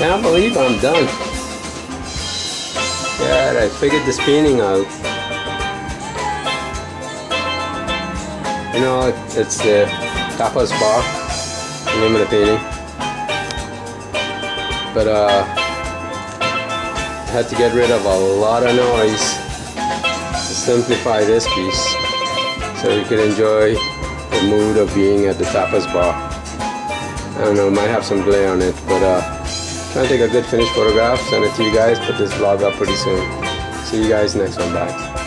Can't believe I'm done. Yeah, I figured this painting out. You know, it's the Tapas Bar, the name of the painting. But I had to get rid of a lot of noise to simplify this piece so you could enjoy the mood of being at the Tapas Bar. I don't know, might have some glare on it, but trying to take a good finished photograph, send it to you guys, put this vlog up pretty soon. See you guys next one, bye.